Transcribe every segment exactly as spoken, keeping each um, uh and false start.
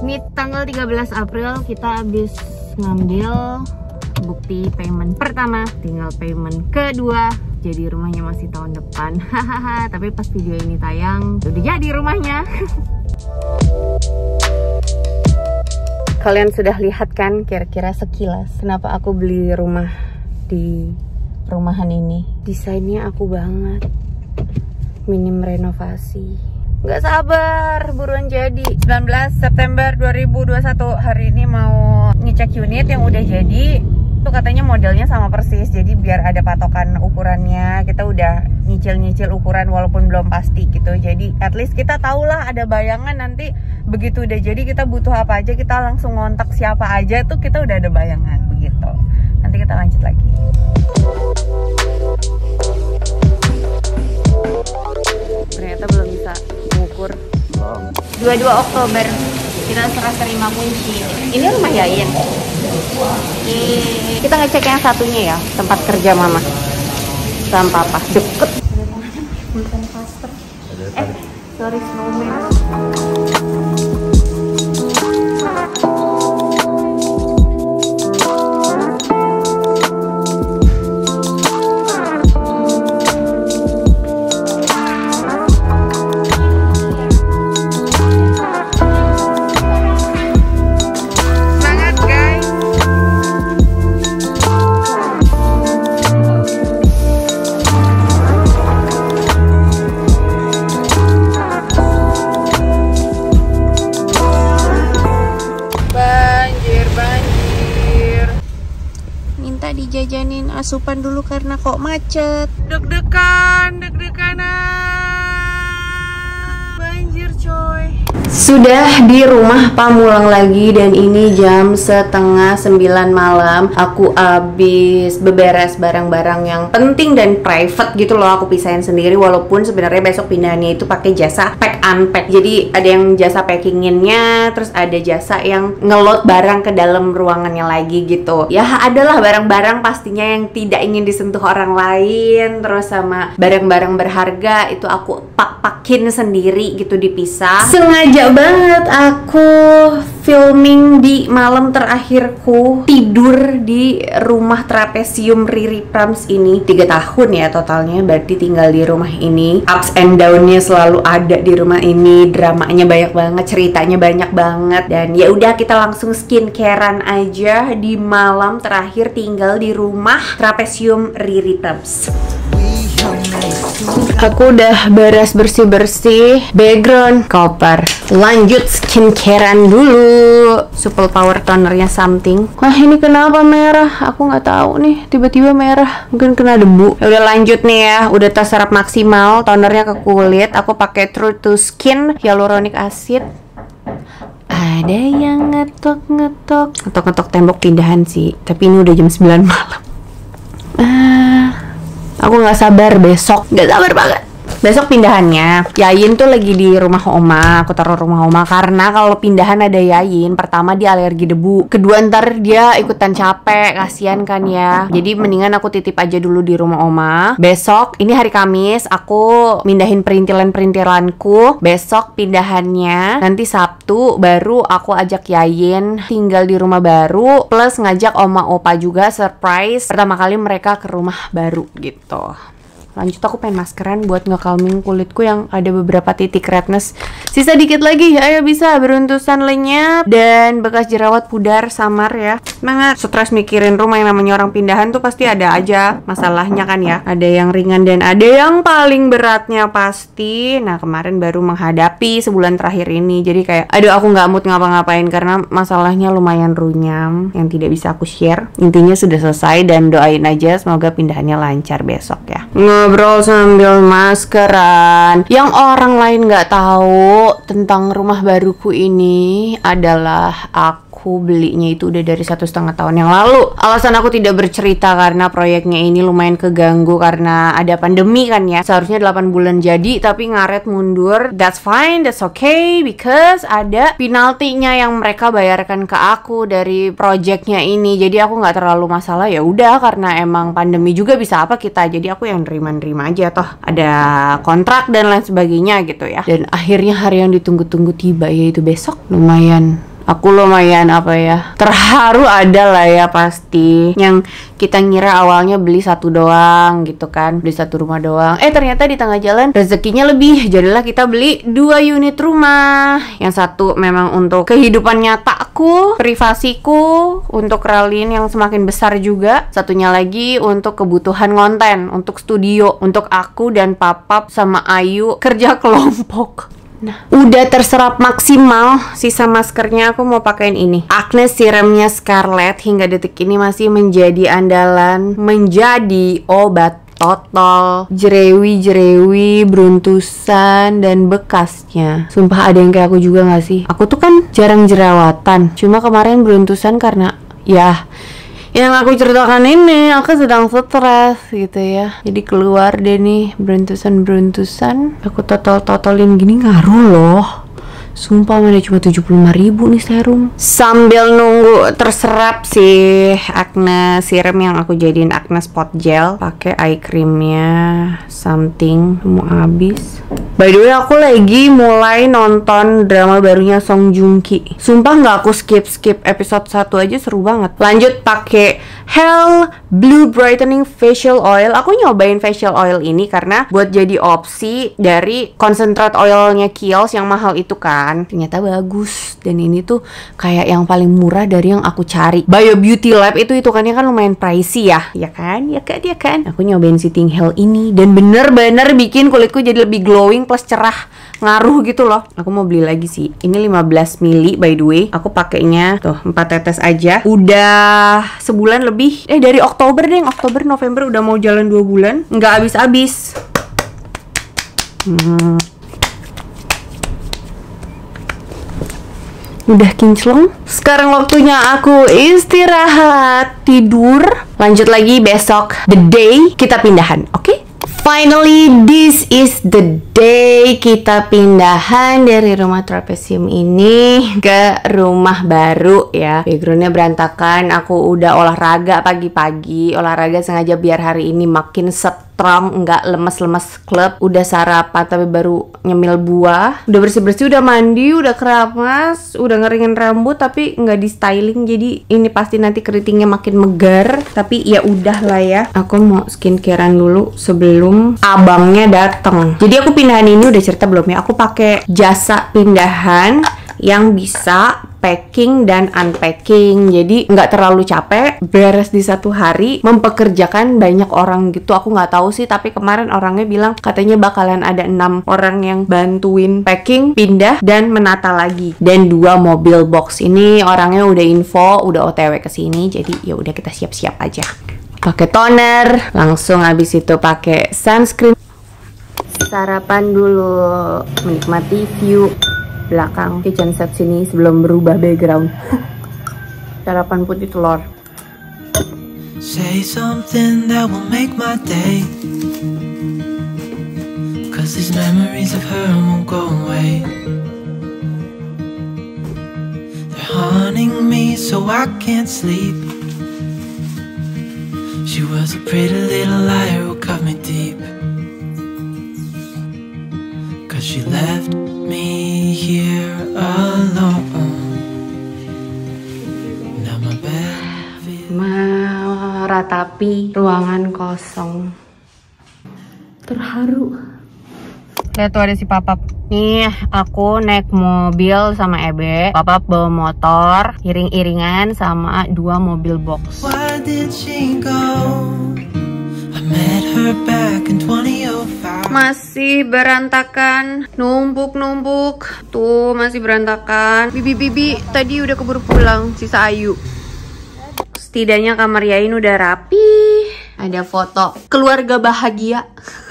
Ini tanggal tiga belas April kita habis ngambil bukti payment pertama, tinggal payment kedua. Jadi rumahnya masih tahun depan. Hahaha. Tapi pas video ini tayang udah jadi rumahnya. Kalian sudah lihat kan kira-kira sekilas kenapa aku beli rumah di rumahan ini. Desainnya aku banget, minim renovasi. Nggak sabar buruan jadi. sembilan belas September dua ribu dua puluh satu, hari ini mau ngecek unit yang udah jadi. Itu katanya modelnya sama persis, jadi biar ada patokan ukurannya. Kita udah nyicil-nyicil ukuran walaupun belum pasti gitu. Jadi at least kita tahulah, ada bayangan nanti begitu udah jadi kita butuh apa aja, kita langsung ngontak siapa aja tuh kita udah ada bayangan begitu. Nanti kita lanjut lagi. Ternyata belum bisa mengukur. dua puluh dua Oktober kita serah terima kunci. Ini rumah Yayin. Oke, kita ngecek yang satunya ya, tempat kerja mama sama papa. Deket. Bukan custom. Eh, sorry snowman. Dijajanin asupan dulu karena kok macet. Deg-degan, deg-deganan. Banjir coy. Sudah di rumah Pamulang lagi dan ini jam setengah sembilan malam. Aku abis beberes barang-barang yang penting dan private gitu loh. Aku pisahin sendiri walaupun sebenarnya besok pindahannya itu pakai jasa pack unpack. Jadi ada yang jasa packinginnya, terus ada jasa yang ngelot barang ke dalam ruangannya lagi gitu. Ya adalah barang-barang pastinya yang tidak ingin disentuh orang lain. Terus sama barang-barang berharga itu aku pak-pakin sendiri gitu, dipisah. Sengaja banget aku filming di malam terakhirku tidur di rumah trapesium Riri Prams ini. Tiga tahun ya totalnya, berarti tinggal di rumah ini. Ups and down-nya selalu ada di rumah ini. Dramanya banyak banget, ceritanya banyak banget. Dan ya udah, kita langsung skincarean aja di malam terakhir tinggal di rumah trapesium Riri Prams. Aku udah beres bersih-bersih, background koper. Lanjut skincarean dulu. Supple power tonernya something. Wah, ini kenapa merah? Aku nggak tahu nih, tiba-tiba merah. Mungkin kena debu. Ya udah lanjut nih ya. Udah terserap maksimal tonernya ke kulit. Aku pakai True to Skin hyaluronic acid. Ada yang ngetok-ngetok. Ngetok-ngetok tembok pindahan sih. Tapi ini udah jam sembilan malam. Ah, aku nggak sabar besok, nggak sabar banget. Besok pindahannya. Yayin tuh lagi di rumah oma. Aku taruh rumah oma karena kalau pindahan ada Yayin, pertama dia alergi debu, kedua ntar dia ikutan capek, kasihan kan ya. Jadi mendingan aku titip aja dulu di rumah oma. Besok, ini hari Kamis, aku mindahin perintilan-perintilanku. Besok pindahannya. Nanti Sabtu baru aku ajak Yayin tinggal di rumah baru, plus ngajak oma opa juga surprise pertama kali mereka ke rumah baru gitu. Lanjut, aku pengen maskeran buat nge-calming kulitku yang ada beberapa titik redness. Sisa dikit lagi, ayo bisa. Beruntusan lenyap dan bekas jerawat pudar samar ya. Semangat. Stres mikirin rumah, yang namanya orang pindahan tuh pasti ada aja masalahnya kan ya. Ada yang ringan dan ada yang paling beratnya pasti. Nah, kemarin baru menghadapi sebulan terakhir ini. Jadi kayak, aduh aku nggak mood ngapa-ngapain karena masalahnya lumayan runyam yang tidak bisa aku share. Intinya sudah selesai dan doain aja semoga pindahannya lancar besok ya. Ngobrol sambil maskeran. Yang orang lain nggak tahu tentang rumah baruku ini adalah aku aku belinya itu udah dari satu setengah tahun yang lalu. Alasan aku tidak bercerita karena proyeknya ini lumayan keganggu karena ada pandemi kan ya. Seharusnya delapan bulan jadi tapi ngaret mundur. That's fine, that's okay, because ada penaltinya yang mereka bayarkan ke aku dari proyeknya ini. Jadi aku nggak terlalu masalah, ya udah karena emang pandemi juga bisa apa kita. Jadi aku yang nerima-nerima aja, toh ada kontrak dan lain sebagainya gitu ya. Dan akhirnya hari yang ditunggu-tunggu tiba, yaitu besok. Lumayan Aku lumayan apa ya, terharu ada lah ya pasti. Yang kita ngira awalnya beli satu doang gitu kan, beli satu rumah doang. Eh ternyata di tengah jalan rezekinya lebih. Jadilah kita beli dua unit rumah. Yang satu memang untuk kehidupan nyataku, privasiku, untuk Ralin yang semakin besar juga. Satunya lagi untuk kebutuhan konten, untuk studio, untuk aku dan Papap sama Ayu kerja kelompok. Nah, udah terserap maksimal. Sisa maskernya aku mau pakein ini, Acne serumnya Scarlett. Hingga detik ini masih menjadi andalan, menjadi obat total jerewi-jerewi, beruntusan, dan bekasnya. Sumpah ada yang kayak aku juga gak sih? Aku tuh kan jarang jerawatan, cuma kemarin beruntusan karena ya yang aku ceritakan ini, aku sedang stres gitu ya. Jadi keluar deh nih beruntusan-beruntusan. Aku total-totalin gini ngaruh loh. Sumpah mana cuma tujuh puluh lima ribu nih serum. Sambil nunggu terserap sih acne serum yang aku jadiin acne spot gel, pakai eye creamnya something mau habis. By the way, aku lagi mulai nonton drama barunya Song Joong Ki. Sumpah nggak aku skip skip episode satu aja, seru banget. Lanjut pakai Hell Blue Brightening Facial Oil. Aku nyobain facial oil ini karena buat jadi opsi dari concentrate oilnya Kiehl's yang mahal itu kan. Ternyata bagus, dan ini tuh kayak yang paling murah dari yang aku cari. Bio Beauty Lab itu itu kan kan lumayan pricey ya, ya kan, ya kan, ya kan. Aku nyobain si Ting Hell ini dan bener-bener bikin kulitku jadi lebih glowing plus cerah, ngaruh gitu loh. Aku mau beli lagi sih. Ini lima belas mili by the way. Aku pakainya tuh empat tetes aja. Udah sebulan lebih. Eh dari Oktober deh, Oktober November udah mau jalan dua bulan, nggak habis-habis. Hmm. Udah kinclong. Sekarang waktunya aku istirahat, tidur. Lanjut lagi besok, the day kita pindahan, oke? Okay? Finally, this is the day kita pindahan dari rumah trapesium ini ke rumah baru ya. Backgroundnya berantakan. Aku udah olahraga pagi-pagi, olahraga sengaja biar hari ini makin strong, nggak lemes-lemes klub. Udah sarapan tapi baru nyemil buah. Udah bersih-bersih, udah mandi, udah keramas, udah ngeringin rambut tapi nggak di styling. Jadi ini pasti nanti keritingnya makin megar. Tapi ya udah lah ya. Aku mau skincarean dulu sebelum abangnya datang. Jadi aku pindahan ini udah cerita belum ya? Aku pakai jasa pindahan yang bisa packing dan unpacking. Jadi nggak terlalu capek, beres di satu hari, mempekerjakan banyak orang gitu. Aku nggak tahu sih, tapi kemarin orangnya bilang katanya bakalan ada enam orang yang bantuin packing, pindah, dan menata lagi. Dan dua mobil box. Ini orangnya udah info, udah O T W ke sini. Jadi ya udah kita siap-siap aja. Pakai toner, langsung habis itu pakai sunscreen. Sarapan dulu, menikmati view belakang kitchen set sini sebelum berubah background. Sarapan putih telur. Say something that will make my day, cause these memories of her won't go away. They're haunting me so I can't sleep. She was a pretty little liar who cut me deep, cause she left me here alone. Now my bed feels... Meratapi ruangan kosong. Terharu. Lihat tuh ada si Papap. Nih aku naik mobil sama Ebe, Papap bawa motor, iring-iringan sama dua mobil box. Why did she go? I met her back in twenty oh five. Masih berantakan, numpuk-numpuk. Tuh masih berantakan. Bibi-bibi tadi udah keburu pulang, sisa Ayu. Setidaknya kamar Yain udah rapi. Ada foto keluarga bahagia.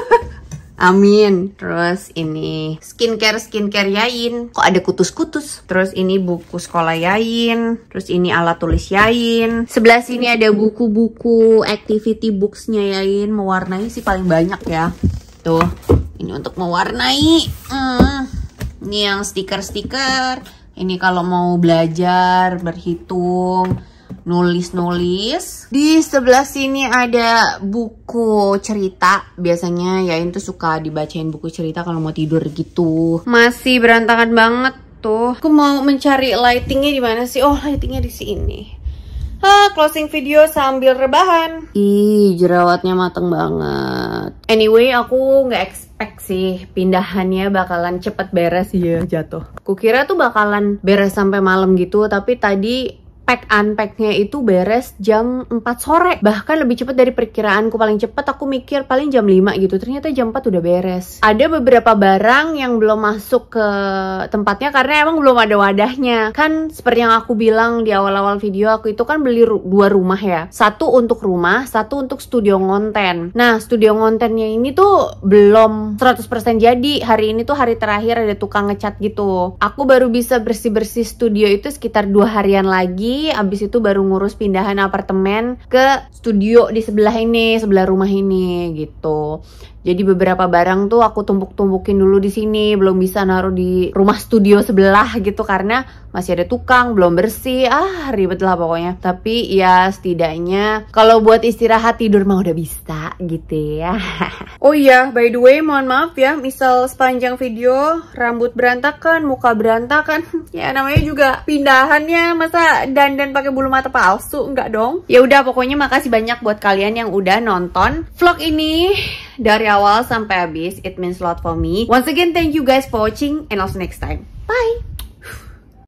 Amin. Terus ini skincare skincare Yain. Kok ada kutus-kutus. Terus ini buku sekolah Yain. Terus ini alat tulis Yain. Sebelah sini ada buku-buku activity booksnya Yain. Mewarnai sih paling banyak ya. Tuh, ini untuk mewarnai. Hmm. Ini yang stiker-stiker. Ini kalau mau belajar, berhitung, nulis-nulis. Di sebelah sini ada buku cerita. Biasanya Yain tuh suka dibacain buku cerita kalau mau tidur gitu. Masih berantakan banget. tuh. Aku mau mencari lightingnya di mana sih? Oh, lightingnya di sini. Ah, closing video sambil rebahan. Ih, jerawatnya mateng banget. Anyway, aku nggak expect sih pindahannya bakalan cepet beres ya jatuh. Kukira tuh bakalan beres sampai malam gitu, tapi tadi pack unpacknya itu beres jam empat sore. Bahkan lebih cepat dari perkiraanku. Paling cepat aku mikir paling jam lima gitu. Ternyata jam empat udah beres. Ada beberapa barang yang belum masuk ke tempatnya karena emang belum ada wadahnya. Kan seperti yang aku bilang di awal-awal video, aku itu kan beli ru dua rumah ya. Satu untuk rumah, satu untuk studio ngonten. Nah, studio ngontennya ini tuh belum seratus persen jadi. Hari ini tuh hari terakhir, ada tukang ngecat gitu. Aku baru bisa bersih-bersih studio itu sekitar dua harian lagi. Abis itu baru ngurus pindahan apartemen ke studio di sebelah ini, sebelah rumah ini gitu. Jadi beberapa barang tuh aku tumpuk-tumpukin dulu di sini, belum bisa naruh di rumah studio sebelah gitu karena masih ada tukang, belum bersih. Ah, ribet lah pokoknya. Tapi ya setidaknya kalau buat istirahat tidur mah udah bisa gitu ya. Oh iya, by the way, mohon maaf ya, misal sepanjang video rambut berantakan, muka berantakan. Ya namanya juga pindahannya, masa dandan pakai bulu mata palsu? Enggak dong. Ya udah, pokoknya makasih banyak buat kalian yang udah nonton vlog ini dari awal sampai habis. It means a lot for me. Once again, thank you guys for watching and also next time. Bye!